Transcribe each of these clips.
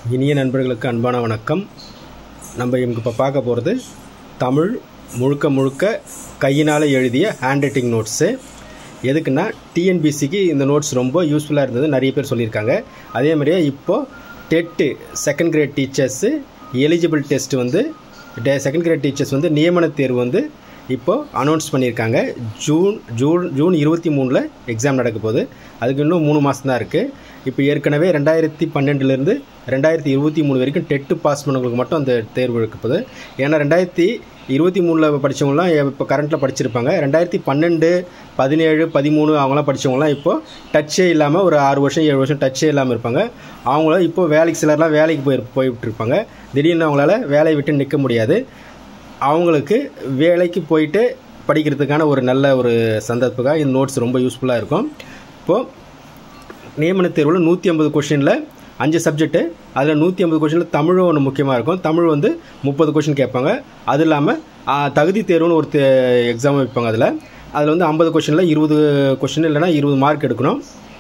இனிய நண்பர்களுக்கு அன்பான வணக்கம். நம்ம இப்போ பார்க்க போகிறது தமிழ் முழுக்க கையினால் எழுதிய ஹேண்ட் ரைட்டிங் நோட்ஸு. எதுக்குன்னா டிஎன்பிசிக்கு இந்த நோட்ஸ் ரொம்ப யூஸ்ஃபுல்லாக இருந்தது, நிறைய பேர் சொல்லியிருக்காங்க. அதே மாதிரியே இப்போது TET second grade teachers eligible test second grade teachers நியமன தேர்வு இப்போது அனௌன்ஸ் பண்ணியிருக்காங்க. ஜூன் 23 எக்ஸாம் நடக்க போகுது. அதுக்கு இன்னும் 3 மாதம் தான் இருக்குது. இப்போ ஏற்கனவே 2012 2023 வரைக்கும் டெட்டு பாஸ் பண்ணவங்களுக்கு மட்டும் அந்த தேர்வு இருக்க போகுது. ஏன்னா 2023 படித்தவங்களாம் இப்போ கரண்ட்டில் படிச்சிருப்பாங்க. 2012, 17, 13 அவங்களாம் படித்தவங்களாம் இப்போது டச்சே இல்லாமல் ஒரு 6 வருஷம் 7 வருஷம் டச்சே இல்லாமல் இருப்பாங்க. அவங்களும் இப்போது வேலைக்கு சிலர்லாம் வேலைக்கு போய்விட்டு இருப்பாங்க. திடீர்னு அவங்களால வேலையை விட்டு நிற்க முடியாது. அவங்களுக்கு வேலைக்கு போயிட்டு படிக்கிறதுக்கான ஒரு நல்ல ஒரு சந்தர்ப்பமாக இந்த நோட்ஸ் ரொம்ப யூஸ்ஃபுல்லாக இருக்கும். இப்போது நியமன தேர்வில் 150 கொஷினில் 5 சப்ஜெக்ட்டு, அதில் 150 கொஷினில் தமிழும் ஒன்று முக்கியமாக இருக்கும். தமிழ் 30 கொஷின் கேட்பாங்க. அது இல்லாமல் தகுதி தேர்வுன்னு ஒரு எக்ஸாம் வைப்பாங்க. அதில் 50 கொஷினில் 20 கொஷின் இல்லைனா 20 மார்க் எடுக்கணும்.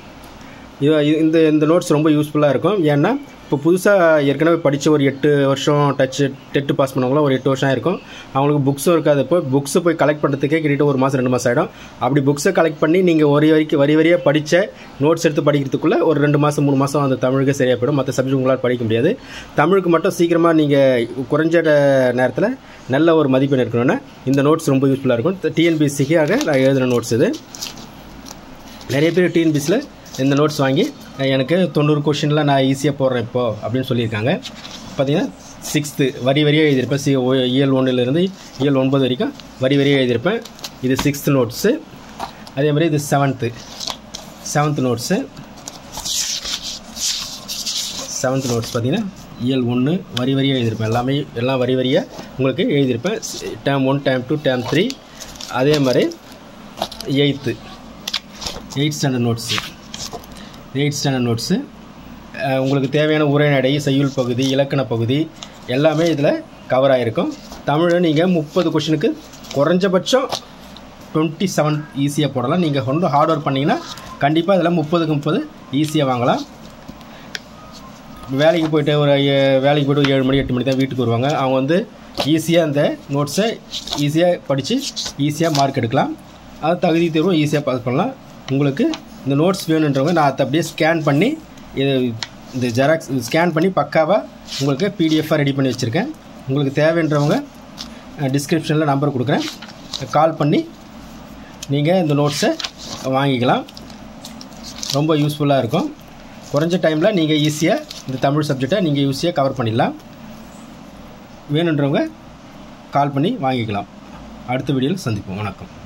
இந்த நோட்ஸ் ரொம்ப யூஸ்ஃபுல்லாக இருக்கும். ஏன்னா இப்போ புதுசாக ஏற்கனவே படித்த ஒரு 8 வருஷம் டெட்டு பாஸ் பண்ணவங்களாம் ஒரு 8 வருஷம் ஆயிருக்கும். அவங்களுக்கு புக்ஸும் இருக்காது. இப்போ புக்ஸை போய் கலெக்ட் பண்ணுறதுக்கே கிட்ட 1 மாதம் 2 மாதம் ஆகிடும். அப்படி புக்ஸை கலெக்ட் பண்ணி நீங்கள் வரி வரியாக படித்த நோட்ஸ் எடுத்து படிக்கிறதுக்குள்ளே ஒரு 2 மாதம் 3 மாதம் அந்த தமிழுக்கு சரியாக போயிடும். மற்ற சப்ஜெக்ட் உங்களால் படிக்க முடியாது. தமிழுக்கு மட்டும் சீக்கிரமாக நீங்கள் குறைஞ்ச நேரத்தில் நல்ல ஒரு மதிப்பெண் இருக்கணும்னா இந்த நோட்ஸ் ரொம்ப யூஸ்ஃபுல்லாக இருக்கும். டிஎன்பிசிக்காக நான் எழுதின நோட்ஸ் இது. நிறைய பேர் டிஎன்பிசியில் இந்த நோட்ஸ் வாங்கி எனக்கு 90 கொஷினில் நான் ஈஸியாக போடுறேன் இப்போது அப்படின்னு சொல்லியிருக்காங்க. பார்த்தீங்கன்னா 6th வரியாக எழுதியிருப்பேன். இயல் 1லேருந்து இயல் 9 வரைக்கும் வரியாக எழுதியிருப்பேன். இது 6th நோட்ஸு. அதே மாதிரி இது 7th நோட்ஸு. 7th நோட்ஸ் பார்த்தீங்கன்னா இயல் 1 வரியாக எழுதியிருப்பேன். எல்லாம் வரியாக உங்களுக்கு எழுதியிருப்பேன். Term 1, term 2, term 3. அதே மாதிரி 8th standard notes. 8th standard notes உங்களுக்கு தேவையான உரைநடை, செய்யுள் பகுதி, இலக்கண பகுதி எல்லாமே இதில் கவர் ஆகிருக்கும். தமிழை நீங்கள் 30 கொஷினுக்கு குறைஞ்சபட்சம் 27 ஈஸியாக போடலாம். நீங்கள் ரொம்ப ஹார்ட் ஒர்க் பண்ணிங்கன்னா கண்டிப்பாக இதில் 30க்கு 30 ஈஸியாக வாங்கலாம். வேலைக்கு போய்ட்டு ஒரு 7 மணி 8 மணி தான் வீட்டுக்கு வருவாங்க. அவங்க ஈஸியாக அந்த நோட்ஸை ஈஸியாக படித்து ஈஸியாக மார்க் எடுக்கலாம். அது தகுதி தேர்வும் ஈஸியாக பாஸ் பண்ணலாம். உங்களுக்கு இந்த நோட்ஸ் வேணுன்றவங்க நான் அதை அப்படியே ஸ்கேன் பண்ணி இந்த ஜெராக்ஸ் ஸ்கேன் பண்ணி பக்காவாக உங்களுக்கு பிடிஎஃபாக ரெடி பண்ணி வச்சுருக்கேன். உங்களுக்கு தேவைன்றவங்க டிஸ்கிரிப்ஷனில் நம்பர் கொடுக்குறேன். கால் பண்ணி நீங்கள் இந்த நோட்ஸை வாங்கிக்கலாம். ரொம்ப யூஸ்ஃபுல்லாக இருக்கும். குறைஞ்ச டைமில் நீங்கள் ஈஸியாக இந்த தமிழ் சப்ஜெக்டை நீங்கள் ஈஸியாக கவர் பண்ணிடலாம். வேணுன்றவங்க கால் பண்ணி வாங்கிக்கலாம். அடுத்த வீடியோவில் சந்திப்போம். வணக்கம்.